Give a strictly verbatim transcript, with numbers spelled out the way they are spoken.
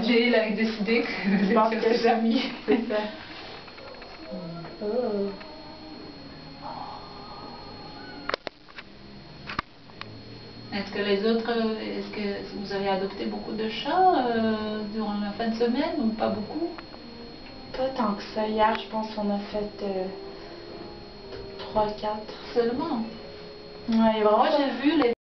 Jill avait décidé que vous Je pense étiez que ses amis. C'est ça. Oh. Est-ce que les autres, euh, est-ce que vous avez adopté beaucoup de chats euh, durant la fin de semaine ou pas beaucoup? Pas tant que ça. Hier, je pense qu'on a fait euh, trois quatre. Seulement. Ouais, vraiment. Moi j'ai vu les